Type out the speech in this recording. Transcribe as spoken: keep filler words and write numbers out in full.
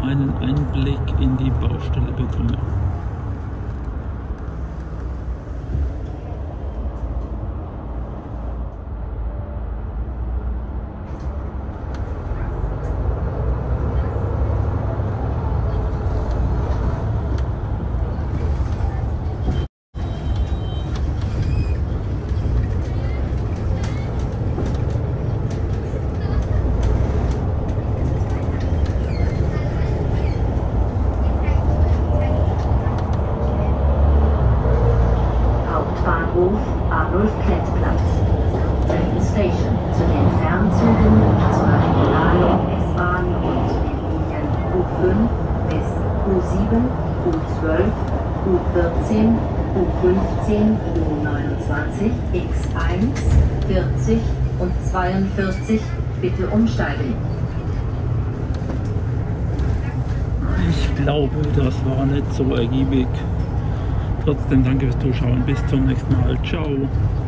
einen Einblick in die Baustelle bekomme. Bahnhof Adolf-Klett-Platz. Train Station zu den Fernzügen zur regionalen S-Bahn und den Linien U fünf bis U sieben, U zwölf, U vierzehn, U fünfzehn, U neunundzwanzig, X eins, vierzig und zweiundvierzig bitte umsteigen. Ich glaube, das war nicht so ergiebig. Trotzdem danke fürs Zuschauen. Bis zum nächsten Mal. Ciao.